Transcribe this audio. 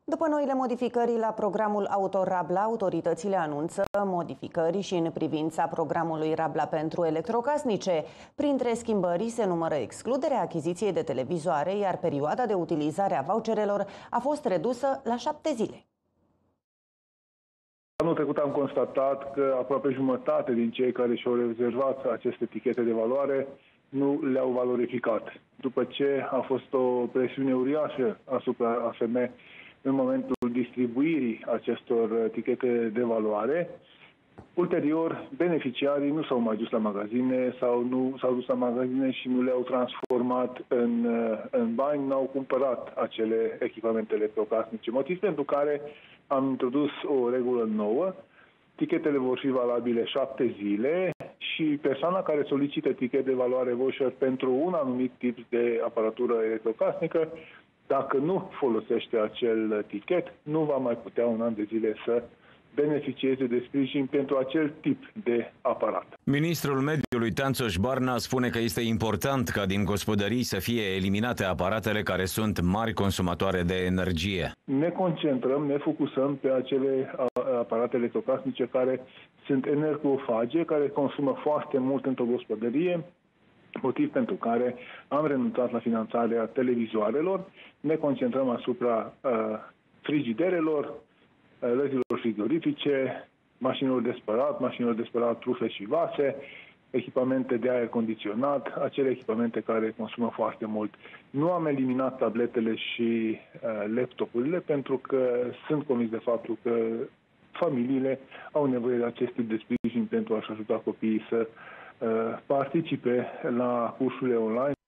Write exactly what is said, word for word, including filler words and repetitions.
După noile modificări la programul auto Rabla, autoritățile anunță modificări și în privința programului Rabla pentru electrocasnice. Printre schimbări se numără excluderea achiziției de televizoare, iar perioada de utilizare a voucherelor a fost redusă la șapte zile. Anul trecut am constatat că aproape jumătate din cei care și-au rezervat aceste etichete de valoare nu le-au valorificat. După ce a fost o presiune uriașă asupra A F M în momentul distribuirii acestor etichete de valoare, ulterior beneficiarii nu s-au mai dus la magazine sau nu s-au dus la magazine și nu le-au transformat în, în bani, n-au cumpărat acele echipamente electrocasnice. Motiv pentru care am introdus o regulă nouă. Etichetele vor fi valabile șapte zile și persoana care solicită etichete de valoare voucher pentru un anumit tip de aparatură electrocasnică, dacă nu folosește acel etichet, nu va mai putea un an de zile să beneficieze de sprijin pentru acel tip de aparat. Ministrul Mediului Tanțoș Barna spune că este important ca din gospodării să fie eliminate aparatele care sunt mari consumatoare de energie. Ne concentrăm, ne focusăm pe acele aparate electrocasnice care sunt energofage, care consumă foarte mult într-o gospodărie, motiv pentru care am renunțat la finanțarea televizoarelor, ne concentrăm asupra uh, frigiderelor, răzilor frigorifice, mașinilor de spălat, mașinilor de spălat, trufe și vase, echipamente de aer condiționat, acele echipamente care consumă foarte mult. Nu am eliminat tabletele și uh, laptopurile pentru că sunt convins de faptul că familiile au nevoie de acest tip de sprijin pentru a-și ajuta copiii să uh, participe la cursurile online.